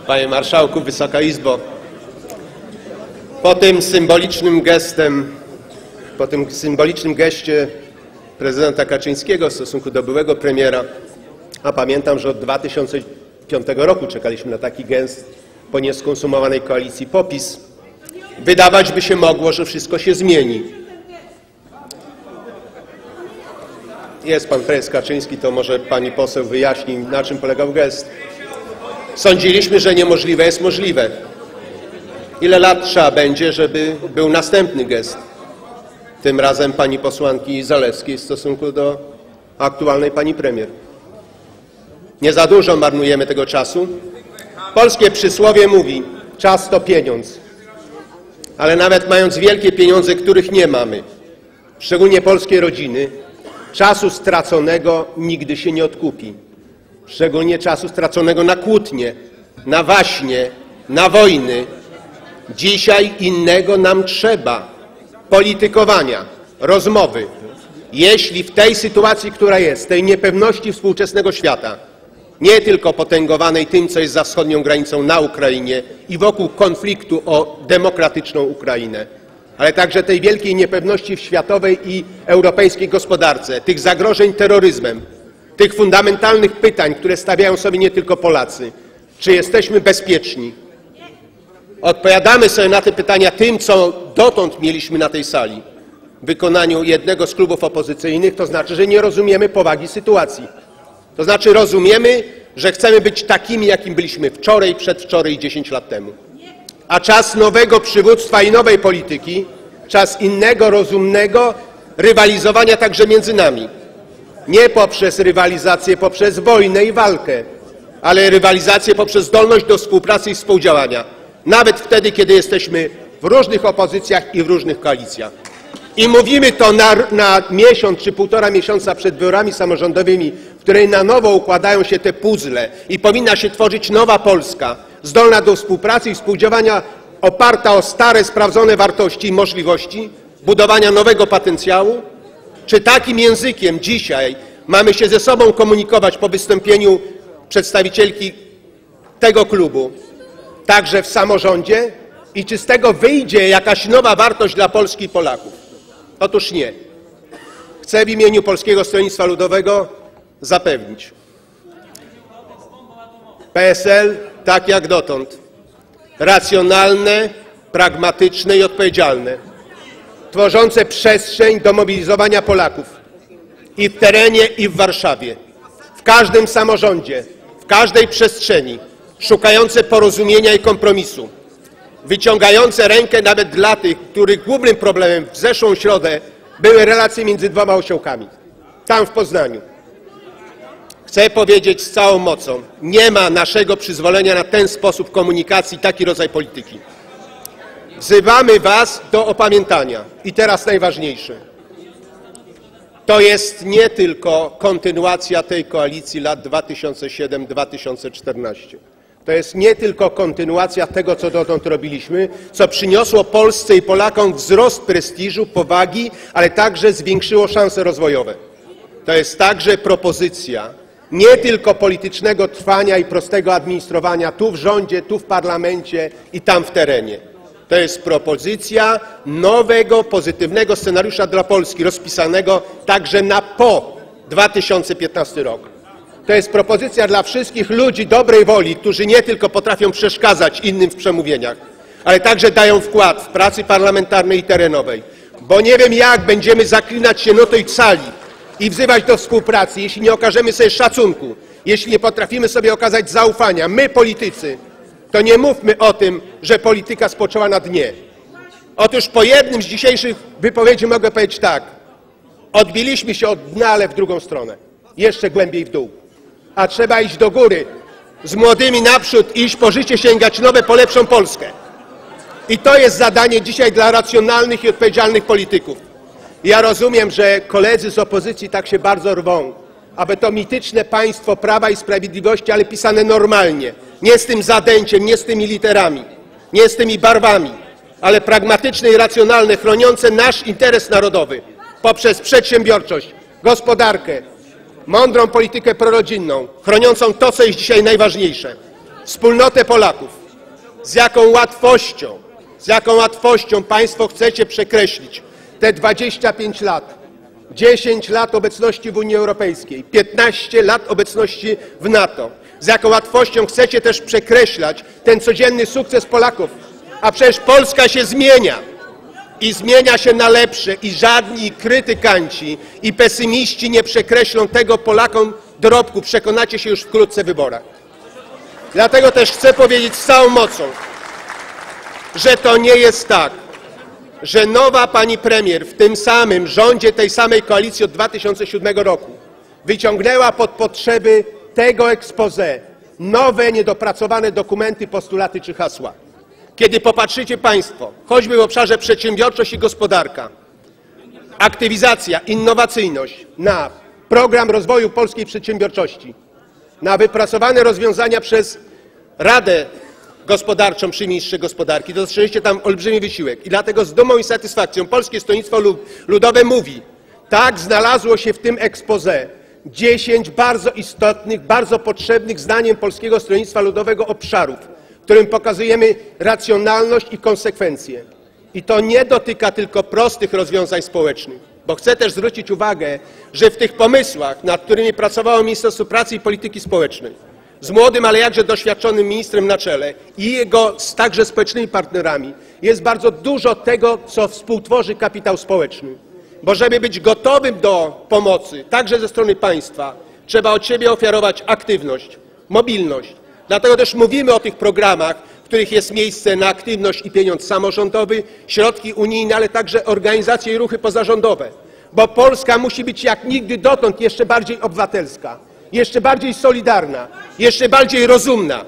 Panie Marszałku, Wysoka Izbo, po tym symbolicznym geście prezydenta Kaczyńskiego w stosunku do byłego premiera, a pamiętam, że od 2005 roku czekaliśmy na taki gest po nieskonsumowanej koalicji PO-PiS, wydawać by się mogło, że wszystko się zmieni. Jest pan prezes Kaczyński, to może pani poseł wyjaśni, na czym polegał gest. Sądziliśmy, że niemożliwe jest możliwe. Ile lat trzeba będzie, żeby był następny gest? Tym razem pani posłanki Zalewskiej w stosunku do aktualnej pani premier. Nie za dużo marnujemy tego czasu. Polskie przysłowie mówi, czas to pieniądz. Ale nawet mając wielkie pieniądze, których nie mamy, szczególnie polskie rodziny, czasu straconego nigdy się nie odkupi. Szczególnie czasu straconego na kłótnie, na waśnie, na wojny. Dzisiaj innego nam trzeba. Politykowania, rozmowy. Jeśli w tej sytuacji, która jest, tej niepewności współczesnego świata, nie tylko potęgowanej tym, co jest za wschodnią granicą na Ukrainie i wokół konfliktu o demokratyczną Ukrainę, ale także tej wielkiej niepewności w światowej i europejskiej gospodarce, tych zagrożeń terroryzmem, tych fundamentalnych pytań, które stawiają sobie nie tylko Polacy. Czy jesteśmy bezpieczni? Odpowiadamy sobie na te pytania tym, co dotąd mieliśmy na tej sali w wykonaniu jednego z klubów opozycyjnych, to znaczy, że nie rozumiemy powagi sytuacji. To znaczy rozumiemy, że chcemy być takimi, jakim byliśmy wczoraj, przedwczoraj i 10 lat temu. A czas nowego przywództwa i nowej polityki, czas innego, rozumnego rywalizowania także między nami. Nie poprzez rywalizację, poprzez wojnę i walkę, ale rywalizację poprzez zdolność do współpracy i współdziałania. Nawet wtedy, kiedy jesteśmy w różnych opozycjach i w różnych koalicjach. I mówimy to na miesiąc czy półtora miesiąca przed wyborami samorządowymi, w której na nowo układają się te puzzle i powinna się tworzyć nowa Polska, zdolna do współpracy i współdziałania, oparta o stare, sprawdzone wartości i możliwości, budowania nowego potencjału. Czy takim językiem dzisiaj mamy się ze sobą komunikować po wystąpieniu przedstawicielki tego klubu, także w samorządzie? I czy z tego wyjdzie jakaś nowa wartość dla Polski i Polaków? Otóż nie. Chcę w imieniu Polskiego Stronnictwa Ludowego zapewnić. PSL, tak jak dotąd, racjonalne, pragmatyczne i odpowiedzialne, tworzące przestrzeń do mobilizowania Polaków i w terenie, i w Warszawie, w każdym samorządzie, w każdej przestrzeni, szukające porozumienia i kompromisu, wyciągające rękę nawet dla tych, których głównym problemem w zeszłą środę były relacje między dwoma osiołkami, tam w Poznaniu. Chcę powiedzieć z całą mocą, nie ma naszego przyzwolenia na ten sposób komunikacji, taki rodzaj polityki. Wzywamy was do opamiętania. I teraz najważniejsze. To jest nie tylko kontynuacja tej koalicji lat 2007-2014. To jest nie tylko kontynuacja tego, co dotąd robiliśmy, co przyniosło Polsce i Polakom wzrost prestiżu, powagi, ale także zwiększyło szanse rozwojowe. To jest także propozycja nie tylko politycznego trwania i prostego administrowania tu w rządzie, tu w parlamencie i tam w terenie. To jest propozycja nowego, pozytywnego scenariusza dla Polski, rozpisanego także na po 2015 rok. To jest propozycja dla wszystkich ludzi dobrej woli, którzy nie tylko potrafią przeszkadzać innym w przemówieniach, ale także dają wkład w pracy parlamentarnej i terenowej. Bo nie wiem, jak będziemy zaklinać się na tej sali i wzywać do współpracy, jeśli nie okażemy sobie szacunku, jeśli nie potrafimy sobie okazać zaufania. My, politycy, to nie mówmy o tym, że polityka spoczęła na dnie. Otóż po jednym z dzisiejszych wypowiedzi mogę powiedzieć tak. Odbiliśmy się od dna, ale w drugą stronę. Jeszcze głębiej w dół. A trzeba iść do góry. Z młodymi naprzód, iść po życie, sięgać nowe, po lepszą Polskę. I to jest zadanie dzisiaj dla racjonalnych i odpowiedzialnych polityków. Ja rozumiem, że koledzy z opozycji tak się bardzo rwą, aby to mityczne państwo Prawa i Sprawiedliwości, ale pisane normalnie, nie z tym zadęciem, nie z tymi literami, nie z tymi barwami, ale pragmatyczne i racjonalne, chroniące nasz interes narodowy poprzez przedsiębiorczość, gospodarkę, mądrą politykę prorodzinną, chroniącą to, co jest dzisiaj najważniejsze. wspólnotę Polaków. Z jaką łatwością Państwo chcecie przekreślić te 25 lat, 10 lat obecności w Unii Europejskiej, 15 lat obecności w NATO. Z jaką łatwością chcecie też przekreślać ten codzienny sukces Polaków. A przecież Polska się zmienia i zmienia się na lepsze i żadni krytykanci i pesymiści nie przekreślą tego Polakom dorobku. Przekonacie się już wkrótce w wyborach. Dlatego też chcę powiedzieć z całą mocą, że to nie jest tak, że nowa pani premier w tym samym rządzie tej samej koalicji od 2007 roku wyciągnęła pod potrzeby tego exposé nowe, niedopracowane dokumenty, postulaty czy hasła. Kiedy popatrzycie Państwo, choćby w obszarze przedsiębiorczość i gospodarka, aktywizacja, innowacyjność, na program rozwoju polskiej przedsiębiorczości, na wypracowane rozwiązania przez Radę Gospodarczą przy ministrze gospodarki, to dostrzeżecie tam olbrzymi wysiłek. I dlatego z dumą i satysfakcją Polskie Stronnictwo Ludowe mówi, tak, znalazło się w tym exposé 10 bardzo istotnych, bardzo potrzebnych zdaniem Polskiego Stronnictwa Ludowego obszarów, w którym pokazujemy racjonalność i konsekwencję. I to nie dotyka tylko prostych rozwiązań społecznych, bo chcę też zwrócić uwagę, że w tych pomysłach, nad którymi pracowało Ministerstwo Pracy i Polityki Społecznej, z młodym, ale jakże doświadczonym ministrem na czele i jego także społecznymi partnerami, jest bardzo dużo tego, co współtworzy kapitał społeczny. Bo żeby być gotowym do pomocy, także ze strony państwa, trzeba od siebie ofiarować aktywność, mobilność. Dlatego też mówimy o tych programach, w których jest miejsce na aktywność i pieniądz samorządowy, środki unijne, ale także organizacje i ruchy pozarządowe. Bo Polska musi być jak nigdy dotąd jeszcze bardziej obywatelska, jeszcze bardziej solidarna, jeszcze bardziej rozumna.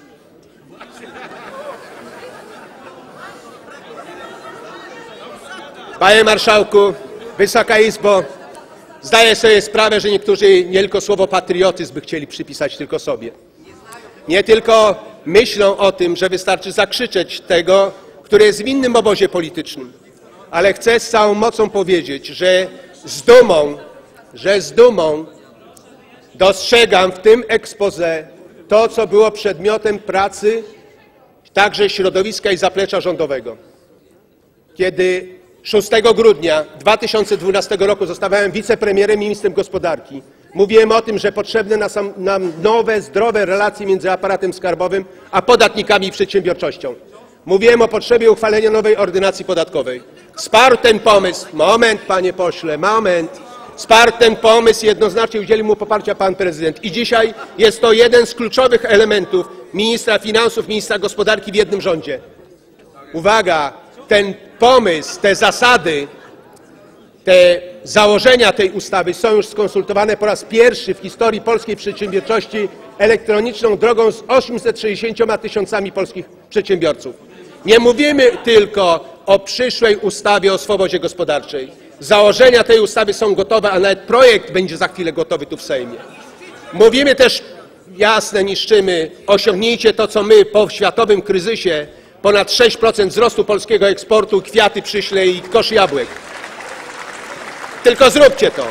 Panie Marszałku, Wysoka Izbo, zdaję sobie sprawę, że niektórzy nie tylko słowo patriotyzm by chcieli przypisać tylko sobie. Nie tylko myślą o tym, że wystarczy zakrzyczeć tego, który jest w innym obozie politycznym. Ale chcę z całą mocą powiedzieć, że z dumą dostrzegam w tym exposé to, co było przedmiotem pracy także środowiska i zaplecza rządowego. Kiedy 6 grudnia 2012 roku zostałem wicepremierem i ministrem gospodarki, mówiłem o tym, że potrzebne nam nowe, zdrowe relacje między aparatem skarbowym a podatnikami i przedsiębiorczością. Mówiłem o potrzebie uchwalenia nowej ordynacji podatkowej. Wsparł ten pomysł, moment panie pośle, wsparł ten pomysł, jednoznacznie udzielił mu poparcia pan prezydent. I dzisiaj jest to jeden z kluczowych elementów ministra finansów, ministra gospodarki w jednym rządzie. Uwaga, ten pomysł, te zasady, te założenia tej ustawy są już skonsultowane po raz pierwszy w historii polskiej przedsiębiorczości elektroniczną drogą z 860 tysiącami polskich przedsiębiorców. Nie mówimy tylko o przyszłej ustawie o swobodzie gospodarczej. Założenia tej ustawy są gotowe, a nawet projekt będzie za chwilę gotowy tu w Sejmie. Mówimy też, jasne, niszczymy, osiągnijcie to, co my po światowym kryzysie, ponad 6% wzrostu polskiego eksportu, kwiaty przyślę i kosz jabłek. Tylko zróbcie to.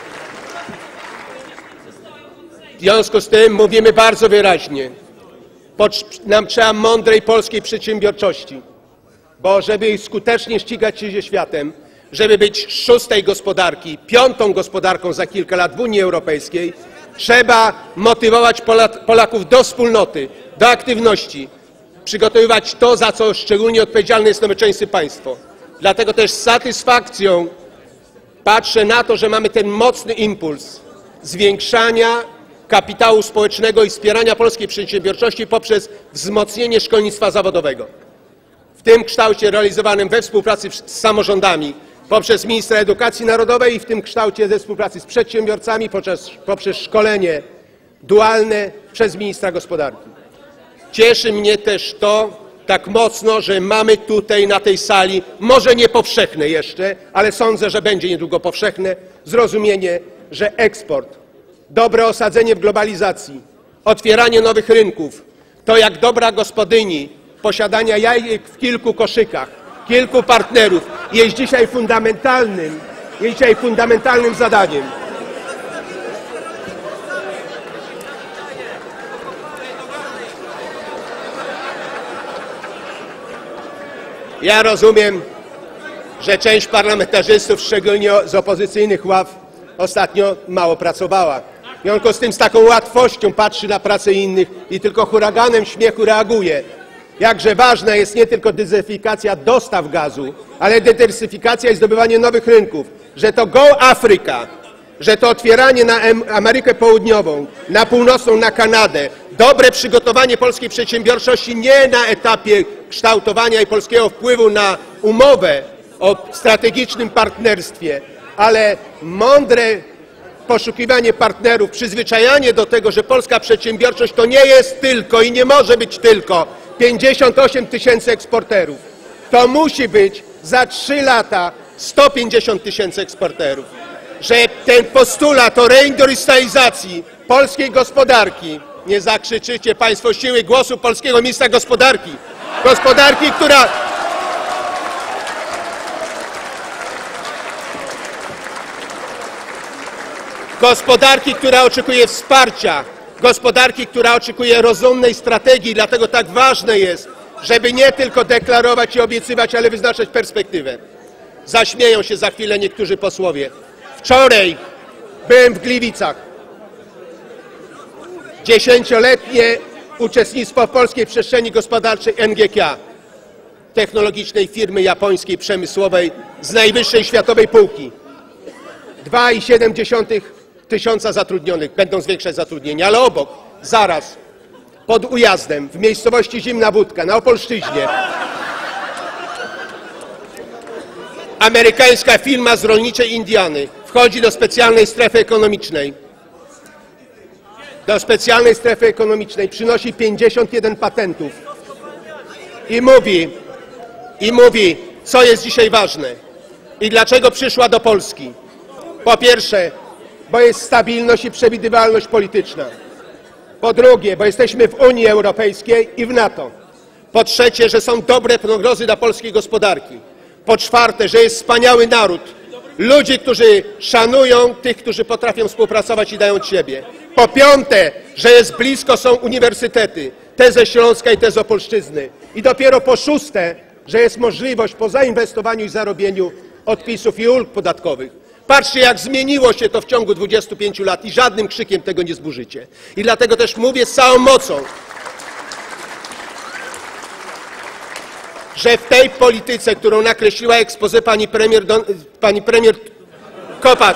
W związku z tym mówimy bardzo wyraźnie, nam trzeba mądrej polskiej przedsiębiorczości, bo żeby skutecznie ścigać się ze światem, żeby być szóstej gospodarki, piątą gospodarką za kilka lat w Unii Europejskiej, trzeba motywować Polaków do wspólnoty, do aktywności, przygotowywać to, za co szczególnie odpowiedzialne jest nowoczesne państwo. Dlatego też z satysfakcją patrzę na to, że mamy ten mocny impuls zwiększania kapitału społecznego i wspierania polskiej przedsiębiorczości poprzez wzmocnienie szkolnictwa zawodowego. W tym kształcie realizowanym we współpracy z samorządami poprzez ministra edukacji narodowej i w tym kształcie ze współpracy z przedsiębiorcami poprzez szkolenie dualne przez ministra gospodarki. Cieszy mnie też to tak mocno, że mamy tutaj na tej sali, może nie powszechne jeszcze, ale sądzę, że będzie niedługo powszechne, zrozumienie, że eksport, dobre osadzenie w globalizacji, otwieranie nowych rynków, to jak dobra gospodyni posiadania jajek w kilku koszykach, kilku partnerów jest dzisiaj fundamentalnym zadaniem. Ja rozumiem, że część parlamentarzystów, szczególnie z opozycyjnych ław, ostatnio mało pracowała. W związku z tym z taką łatwością patrzy na pracę innych i tylko huraganem śmiechu reaguje. Jakże ważna jest nie tylko dywersyfikacja dostaw gazu, ale dywersyfikacja i zdobywanie nowych rynków. Że to Go Afryka, że to otwieranie na Amerykę Południową, na Północną, na Kanadę, dobre przygotowanie polskiej przedsiębiorczości nie na etapie kształtowania i polskiego wpływu na umowę o strategicznym partnerstwie, ale mądre poszukiwanie partnerów, przyzwyczajanie do tego, że polska przedsiębiorczość to nie jest tylko i nie może być tylko 58 tysięcy eksporterów. To musi być za 3 lata 150 tysięcy eksporterów. Że ten postulat o reindustrializacji polskiej gospodarki, nie zakrzyczycie Państwo siły głosu polskiego ministra gospodarki, która oczekuje wsparcia, gospodarki, która oczekuje rozumnej strategii, dlatego tak ważne jest, żeby nie tylko deklarować i obiecywać, ale wyznaczać perspektywę. Zaśmieją się za chwilę niektórzy posłowie. Wczoraj byłem w Gliwicach. 10-letnie uczestnictwo w polskiej przestrzeni gospodarczej NGK, technologicznej firmy japońskiej, przemysłowej z najwyższej światowej półki. 2,7 tysiąca zatrudnionych, będą zwiększać zatrudnienie, ale obok, zaraz, pod Ujazdem, w miejscowości Zimna Wódka, na Opolszczyźnie, amerykańska firma z rolniczej Indiany wchodzi do specjalnej strefy ekonomicznej. Do specjalnej strefy ekonomicznej przynosi 51 patentów i mówi, co jest dzisiaj ważne i dlaczego przyszła do Polski. Po pierwsze, bo jest stabilność i przewidywalność polityczna. Po drugie, bo jesteśmy w Unii Europejskiej i w NATO. Po trzecie, że są dobre prognozy dla polskiej gospodarki. Po czwarte, że jest wspaniały naród. Ludzi, którzy szanują tych, którzy potrafią współpracować i dają od siebie. Po piąte, że jest blisko są uniwersytety, te ze Śląska i te z Opolszczyzny. I dopiero po szóste, że jest możliwość po zainwestowaniu i zarobieniu odpisów i ulg podatkowych. Patrzcie, jak zmieniło się to w ciągu 25 lat i żadnym krzykiem tego nie zburzycie. I dlatego też mówię z całą mocą, że w tej polityce, którą nakreśliła exposé pani premier Kopacz,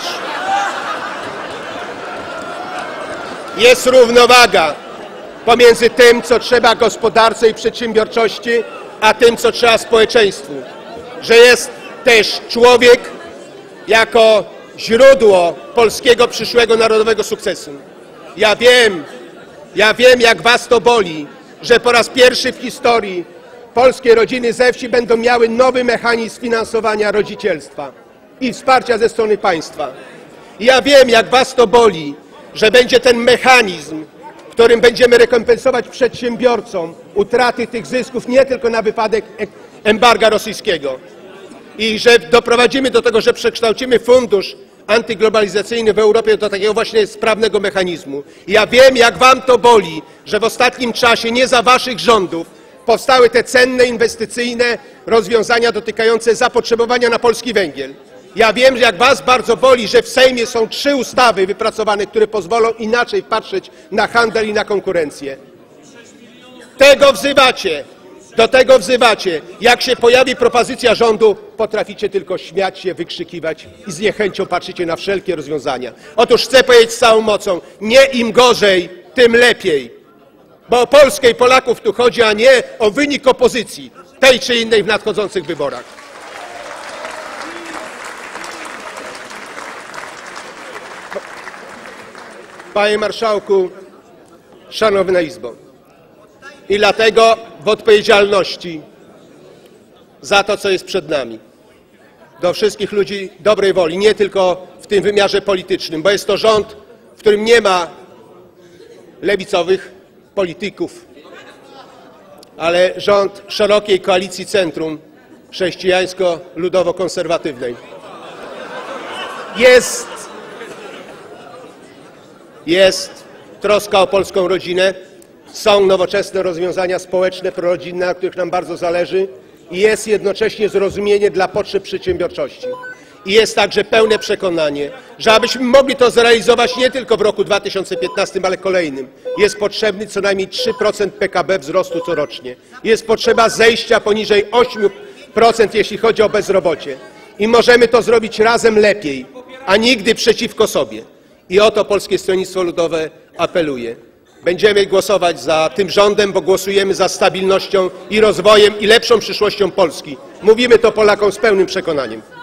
jest równowaga pomiędzy tym, co trzeba gospodarce i przedsiębiorczości, a tym, co trzeba społeczeństwu. Że jest też człowiek jako źródło polskiego przyszłego narodowego sukcesu. Ja wiem, jak was to boli, że po raz pierwszy w historii polskie rodziny ze wsi będą miały nowy mechanizm finansowania rodzicielstwa i wsparcia ze strony państwa. Ja wiem, jak was to boli, że będzie ten mechanizm, którym będziemy rekompensować przedsiębiorcom utraty tych zysków nie tylko na wypadek embarga rosyjskiego. I że doprowadzimy do tego, że przekształcimy fundusz antyglobalizacyjny w Europie do takiego właśnie sprawnego mechanizmu. I ja wiem, jak wam to boli, że w ostatnim czasie nie za waszych rządów powstały te cenne inwestycyjne rozwiązania dotykające zapotrzebowania na polski węgiel. Ja wiem, jak was bardzo boli, że w Sejmie są 3 ustawy wypracowane, które pozwolą inaczej patrzeć na handel i na konkurencję. Tego wzywacie. Do tego wzywacie. Jak się pojawi propozycja rządu, potraficie tylko śmiać się, wykrzykiwać i z niechęcią patrzycie na wszelkie rozwiązania. Otóż chcę powiedzieć z całą mocą, nie im gorzej, tym lepiej. Bo o Polskę i Polaków tu chodzi, a nie o wynik opozycji, tej czy innej w nadchodzących wyborach. Panie Marszałku, Szanowna Izbo, i dlatego w odpowiedzialności za to, co jest przed nami, do wszystkich ludzi dobrej woli, nie tylko w tym wymiarze politycznym, bo jest to rząd, w którym nie ma lewicowych polityków, ale rząd szerokiej koalicji centrum chrześcijańsko-ludowo-konserwatywnej. Jest troska o polską rodzinę, są nowoczesne rozwiązania społeczne, prorodzinne, na których nam bardzo zależy i jest jednocześnie zrozumienie dla potrzeb przedsiębiorczości. I jest także pełne przekonanie, że abyśmy mogli to zrealizować nie tylko w roku 2015, ale kolejnym, jest potrzebny co najmniej 3% PKB wzrostu corocznie. Jest potrzeba zejścia poniżej 8%, jeśli chodzi o bezrobocie. I możemy to zrobić razem lepiej, a nigdy przeciwko sobie. I o to Polskie Stronnictwo Ludowe apeluje. Będziemy głosować za tym rządem, bo głosujemy za stabilnością i rozwojem i lepszą przyszłością Polski. Mówimy to Polakom z pełnym przekonaniem.